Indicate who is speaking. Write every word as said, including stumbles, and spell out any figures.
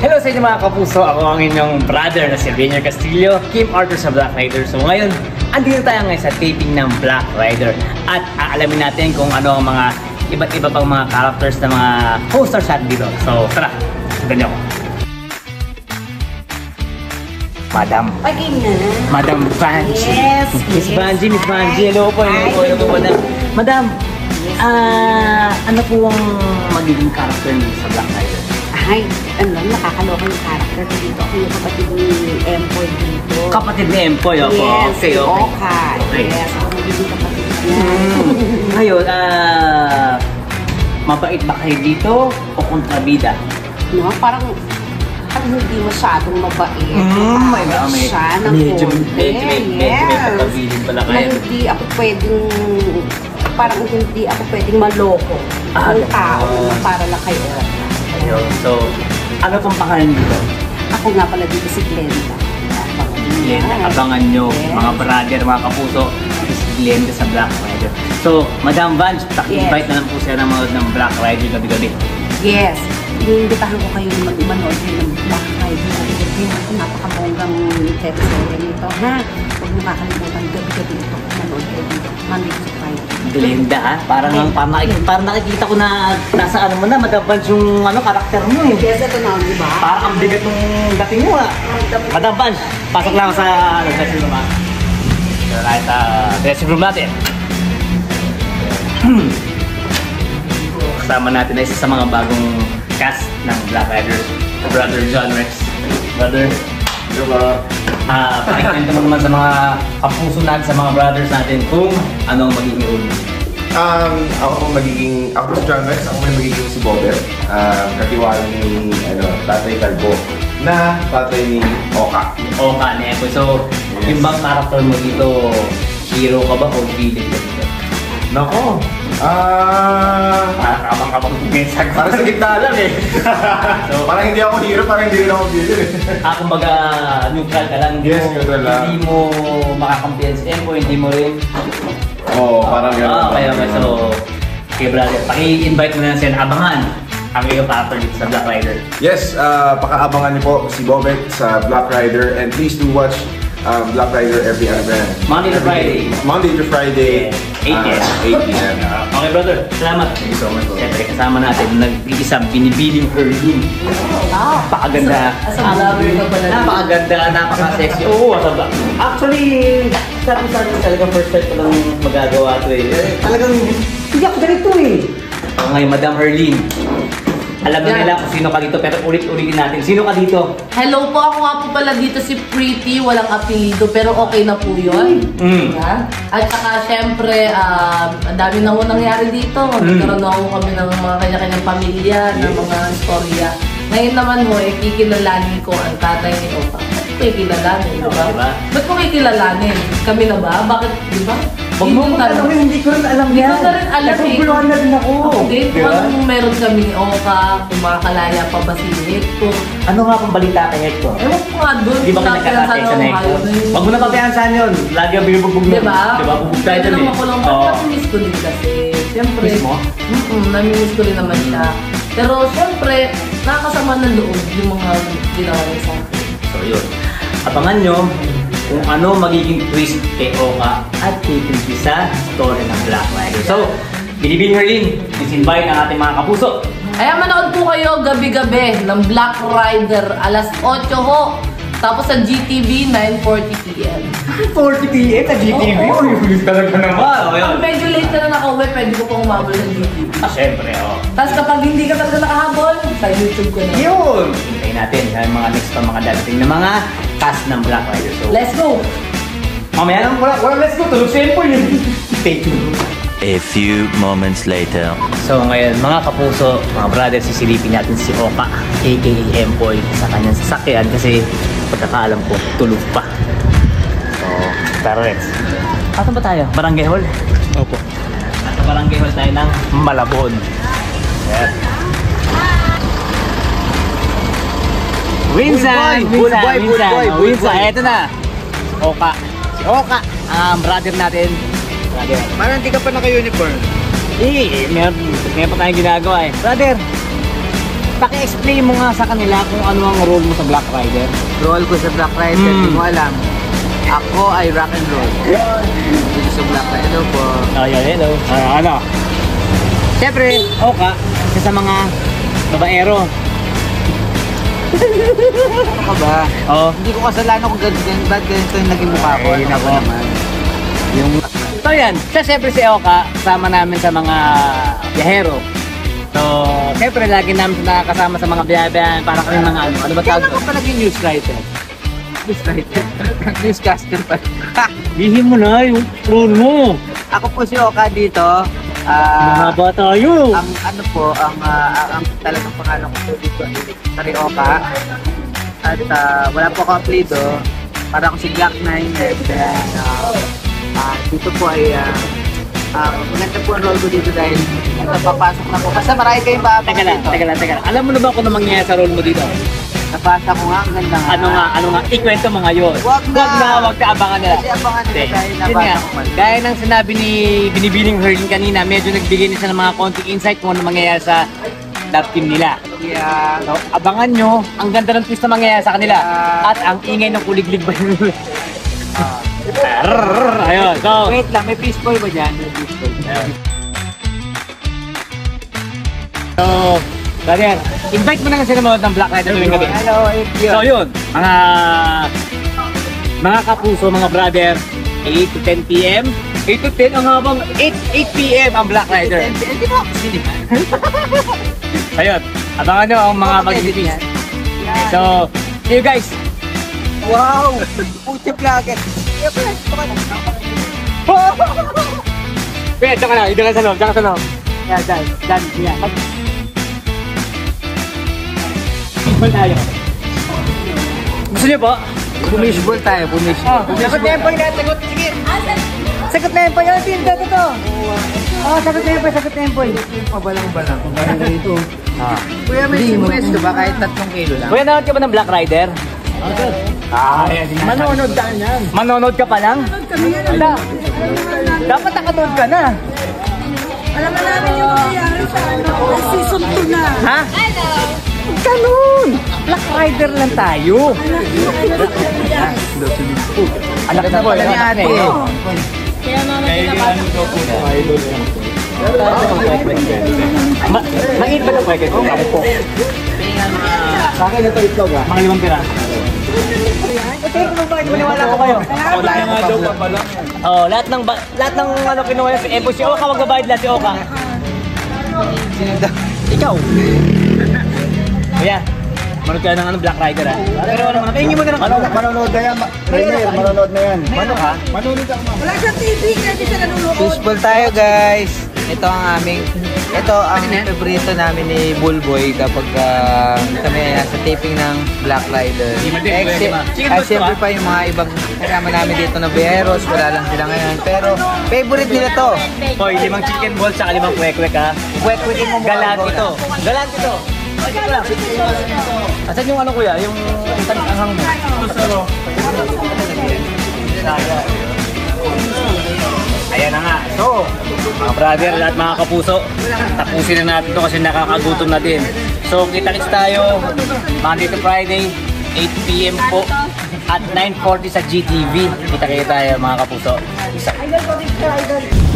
Speaker 1: Hello sa inyo mga kapuso, ako ang inyong brother na si Rainier Castillo, Kim Arthur sa Black Rider. So ngayon, andito tayo ngayon sa taping ng Black Rider at aalamin natin kung ano ang mga iba't iba pang mga characters na mga co-stars natin dito. So tara, sundan niyo ako. Madam.
Speaker 2: Pagin na.
Speaker 1: Madam Vanji.
Speaker 2: Yes,
Speaker 1: Miss
Speaker 2: yes.
Speaker 1: Vanji, Miss Vanji. Hello po, hello po, hello po, madam. Madam, ah, ano po ang magiging character niyo sa Black Rider?
Speaker 2: Ay, ano lang, nakakaloka yung character ko dito. Ako yung kapatid ni Empoy dito.
Speaker 1: Kapatid ni Empoy, opo.
Speaker 2: Yes,
Speaker 1: Okay, okay.
Speaker 2: Oka.
Speaker 1: Okay.
Speaker 2: Yes, ako magiging kapatid niya.
Speaker 1: Hmm. Ngayon, ah, mabait ba kayo dito o kontrabida?
Speaker 2: No, parang parang hindi masyadong mabait.
Speaker 1: Mm, may
Speaker 2: Parang
Speaker 1: may
Speaker 2: siya ng
Speaker 1: medyo,
Speaker 2: konti.
Speaker 1: medyo, medyo, medyo may
Speaker 2: Yes.
Speaker 1: pagkabilin pala
Speaker 2: Na
Speaker 1: kayo.
Speaker 2: hindi ako pwedeng, parang hindi ako pwedeng maloko.
Speaker 1: Ah,
Speaker 2: Ang tao
Speaker 1: ah.
Speaker 2: na para lang kayo.
Speaker 1: Ayun. So, ano pong pangalan dito?
Speaker 2: Ako nga pala dito si Glenda.
Speaker 1: Glenda, abangan nyo,
Speaker 2: Yes.
Speaker 1: mga brother, mga kapuso, si Glenda sa Black Rider. So, Madam Vanj, paki-invite
Speaker 2: Yes.
Speaker 1: na lang po siya ng mga ng Black Rider gabi-gabi.
Speaker 2: Yes. Iniimbitahan ko kayo na manood kayo ng Black Rider. Kasi napakabonggang teleserye nito, ha? Huwag niyo makakalimutan gabi-gabi ito. Manood kayo dito. Monday to Friday.
Speaker 1: Glenda, ha? Parang, parang, nakik- parang nakikita ko na nasa ano mo na, Madam Vanj, yung ano, karakter mo eh.
Speaker 2: Yes, ito na, di ba?
Speaker 1: Parang ang bigat ng dating mo ha. Madam Vanj, pasok lang sa ano, dressing room ha. So, kahit sa dressing room natin. Kasama natin na isa sa mga bagong cast ng Black Rider, Brother John Rex. Brother,
Speaker 3: Diba?
Speaker 1: ah, pakikwento mo naman sa mga kapuso natin, sa mga brothers natin kung ano ang magiging role mo.
Speaker 3: Um, ako po magiging, ako po si John Rex, ako po yung magiging si Bobber. Um, katiwala ni, ano, Tatay Calvo na tatay ni Oka.
Speaker 1: O kanya ko. So,
Speaker 3: Yes.
Speaker 1: yung bang character mo dito, hero ka ba o villain ka dito?
Speaker 3: Nako! Ah...
Speaker 1: Parang kabang-kabang minsan.
Speaker 3: Para sa gitna lang eh. So, parang hindi ako hero, parang hindi rin ako villain eh.
Speaker 1: Ah, kumbaga neutral ka lang. Hindi
Speaker 3: Yes,
Speaker 1: mo,
Speaker 3: neutral lang.
Speaker 1: Hindi mo makakampiyan si Empo, hindi mo rin.
Speaker 3: Oo, oh, parang gano'n.
Speaker 1: Ah, kaya nga. So, okay brother, paki-invite mo na lang siya na abangan ang iyong character dito sa Black Rider.
Speaker 3: Yes, uh, pakaabangan niyo po si Bobet sa Black Rider and please do watch um, Black Rider every ano ba yan?
Speaker 1: Monday to
Speaker 3: Every
Speaker 1: Friday.
Speaker 3: day. Monday to Friday.
Speaker 1: eight p m
Speaker 3: uh, eight p m
Speaker 1: Okay brother, salamat.
Speaker 3: Thank you so much, bro.
Speaker 1: Siyempre kasama natin, nag-iisang binibiling Herlin. Napakaganda.
Speaker 2: As a vlogger ka pala.
Speaker 1: Napakaganda, napaka-sexy. Oo, as a vlog. Actually, sabi sa akin talagang first time ko lang magagawa ito eh. Eh, Talagang hindi ako ganito eh. So, ngayon, Madam Herlin, alam na
Speaker 2: Yeah.
Speaker 1: nila kung sino ka dito, pero ulit-ulitin natin. Sino ka dito?
Speaker 4: Hello po, ako nga po pala dito si Pretty, walang apelido, pero okay na po yun.
Speaker 1: Mm.
Speaker 4: Yan. At saka syempre, um, ang dami na po nangyari dito.
Speaker 1: Mm.
Speaker 4: Nagkaroon na po kami ng mga kanya-kanyang pamilya, ng mga storya. Ngayon naman ho, eh, kikilalanin ko ang tatay ni Opa. Ba't ko kikilalanin, di ba?
Speaker 1: Diba?
Speaker 4: Ba't ko kikilalanin? Kami na ba? Bakit, di ba?
Speaker 1: Huwag mo kung alam, hindi ko rin alam
Speaker 4: Hindi
Speaker 1: yan.
Speaker 4: ko na rin alam eh.
Speaker 1: Naguguluhan na rin ako.
Speaker 4: Okay, kung
Speaker 1: Diba?
Speaker 4: anong meron kami ni Oka, kung makakalaya pa ba si Hector.
Speaker 1: Ano nga pang balita kay Hector?
Speaker 4: Ewan ko nga doon.
Speaker 1: Di ba ka
Speaker 4: kung
Speaker 1: nagkakatext sa
Speaker 4: napiyansan
Speaker 1: Hector?
Speaker 4: ako ngayon.
Speaker 1: Huwag mo na papayansan yun. Lagi ang binubugbog mo.
Speaker 4: Di ba?
Speaker 1: Di ba? Bubog tayo
Speaker 4: Ito
Speaker 1: dun eh.
Speaker 4: naman ko lang,
Speaker 1: Oo.
Speaker 4: bakit namiss ko din kasi. Siyempre.
Speaker 1: Miss mo?
Speaker 4: Mm-mm, namimiss ko rin naman siya. Pero siyempre, nakakasama ng loob yung mga ginawa niya sa akin.
Speaker 1: So yun. Abangan nyo kung ano magiging twist kay Oka at kay Pretty sa story ng Black Rider. So, Binibining Herlin, please invite ang ating mga kapuso.
Speaker 4: Kaya manood po kayo gabi-gabi ng Black Rider, alas otso ho. Tapos sa G T V, nine forty p m
Speaker 1: forty p m na G T V.
Speaker 4: Oo.
Speaker 1: Uy, ulit talaga naman. O yun.
Speaker 4: Pag medyo late ka na nakauwi, pwede ko pong umabol sa G T V.
Speaker 1: Ah, syempre, oh.
Speaker 4: Tapos kapag hindi ka talaga nakahabol, sa YouTube ko na.
Speaker 1: Yun! Hintayin natin ang mga next pa mga dadating na mga cast ng Black Rider. So,
Speaker 4: Let's go!
Speaker 1: mamaya lang, wala, wala, let's go. Tulog si Empoy yun. Stay tuned.
Speaker 5: A few moments later.
Speaker 1: So ngayon, mga kapuso, mga brothers, sisilipin natin si Oka, aka Empoy, sa kanyang sasakyan kasi pagkakaalam ko, tulog pa. So, tara Rex. Ato ba tayo? Barangay Hall? Opo. At sa Barangay Hall tayo ng Malabon. Yes. Winsan! Winsan! Winsan! Winsan! Eto na! Oka. Si Oka, ang brother natin. Brother.
Speaker 6: Parang hindi ka pa naka-uniform.
Speaker 1: Eh, meron, meron pa tayong ginagawa eh. Brother, paki-explain mo nga sa kanila kung ano ang role mo sa Black Rider.
Speaker 6: Role ko sa Black Rider,
Speaker 1: Mm.
Speaker 6: hindi mo alam. Ako ay rock and roll. Dito sa Black Rider po.
Speaker 1: Oh, yeah, hello. Ah, ano? Siyempre, Oka, isa sa mga babaero.
Speaker 6: Ano ka ba?
Speaker 1: Oo.
Speaker 6: Hindi ko kasalanan kung ganito, ganito, ba't ganito yung naging mukha ko.
Speaker 1: Ay,
Speaker 6: Ano
Speaker 1: nako.
Speaker 6: ba naman?
Speaker 1: Yung... So yan, siya siyempre si Oka, kasama namin sa mga biyahero. So, siyempre lagi namin nakakasama sa mga biyahe-biyahe para kami mga ano, ano ba
Speaker 6: Kaya
Speaker 1: tawag
Speaker 6: naman
Speaker 1: doon?
Speaker 6: pa naging news writer. News writer. Newscaster pa.
Speaker 1: Bihin mo na yung role mo.
Speaker 6: Ako po si Oka dito. Ah,
Speaker 1: Mahaba tayo.
Speaker 6: ang ano po, ang, ah, ang, ang talagang pangalan ko po dito ay Sarioka. At ah, wala po ako apelido. Para ako si Black Nine. And then, ah, ah, dito po ay ah, ah, maganda po ang role ko dito dahil napapasok na po. Basta marami kayong paabang
Speaker 1: Teka lang,
Speaker 6: dito.
Speaker 1: teka lang, teka lang. Alam mo na ba kung ano mangyayari sa role mo dito?
Speaker 6: Napasa ko nga, ang ganda nga.
Speaker 1: Ano nga, ano nga, ikwento mo ngayon.
Speaker 6: Wag na.
Speaker 1: Wag na, wag ka abangan nila.
Speaker 6: Kasi abangan nila
Speaker 1: Hindi.
Speaker 6: dahil
Speaker 1: Yun
Speaker 6: nabasa
Speaker 1: nga,
Speaker 6: ko man.
Speaker 1: gaya ng sinabi ni Binibining Herlin kanina, medyo nagbigay na siya ng mga konting insight kung ano mangyayari sa love team nila.
Speaker 6: Yeah.
Speaker 1: So, abangan nyo, ang ganda ng twist na mangyayari sa kanila.
Speaker 6: Yeah.
Speaker 1: At ang ingay ng kuliglig ba yun? Arrrrrr. Ayun, so,
Speaker 6: Wait lang, may peace boy ba dyan? May peace boy.
Speaker 1: so, Daniel, invite mo na kasi naman ng Black Rider tuwing gabi.
Speaker 6: Hello, thank you.
Speaker 1: So yun, mga mga kapuso, mga brother, eight to ten p m eight to ten ang habang eight p m ang Black Rider.
Speaker 6: Hindi mo ako sinihan.
Speaker 1: Ayun, abangan nyo ang mga mag-ibig. So, see you guys.
Speaker 6: Wow! Puti vlogger.
Speaker 1: Wait, dyan ka na, dyan ka sa loob, dyan ka sa loob. Yan, dyan, dyan, dyan. Mag- tayo. Gusto niyo po?
Speaker 6: Pumishball tayo, pumishball.
Speaker 1: Sagot na yan po yung sagot. Sige. Sagot na yan po yun. Sige, sagot to. Oh, sagot na yan po, sagot na yan po.
Speaker 6: Pabalang-balang. Dito. Kuya, may sibuyas ka ba? Kahit tatlong kilo lang.
Speaker 1: Kuya, nanonood ka ba ng Black Rider? Ah, manonood ka yan. Manonood ka pa lang? Manonood kami yan. Wala. Dapat nakanood ka na.
Speaker 2: Alam na namin yung mangyayari sa ano, season two na.
Speaker 1: Ha? Ganun! Black Rider lang tayo. Anak na
Speaker 6: Pala ni ate.
Speaker 4: Kaya naman pinapasok ko.
Speaker 1: Ma- Mangit ba ng kweket ko? Ako po. Sa akin ito itlog ah. Mga limang pira. Ito yung kumabay, maniwala ko kayo.
Speaker 3: Wala nga daw pa pala.
Speaker 1: Oh, lahat ng ba- lahat ng ano kinuha niya si Epo si Oka, wag gabayad lahat si Oka. Ikaw. Kuya, manood ka ng ano, Black Rider ah. Pero ano naman, pahingi mo na ng ano.
Speaker 7: Manonood na yan, Rainier, manonood na yan.
Speaker 1: Ano ka?
Speaker 2: Wala siyang T V, kasi siya nanonood.
Speaker 6: Fishball tayo, guys. Ito ang aming, ito ang favorito namin ni Bullboy kapag ah, kami nasa taping ng Black Rider.
Speaker 1: Di ma- di,
Speaker 6: Eh,
Speaker 1: di
Speaker 6: si-
Speaker 1: ma- Chicken
Speaker 6: ah,
Speaker 1: balls to,
Speaker 6: siyempre
Speaker 1: ah.
Speaker 6: pa yung mga ibang kasama namin dito na Bejeros, wala lang sila ngayon. Pero favorite nila to.
Speaker 1: Hoy, limang chicken balls sa limang kwek-kwek ha.
Speaker 6: Kwek-kwekin mo mga
Speaker 1: Galag
Speaker 6: bola.
Speaker 1: ito. Galag ito. Ito lang. Asan yung ano kuya? Yung anghang mo? Ayan na nga. So, mga brother at mga kapuso, tapusin na natin to kasi nakakagutom na din. So, kita-kits tayo Monday to Friday, eight p m po at nine forty sa G T V. Kita-kita tayo mga kapuso. Isa.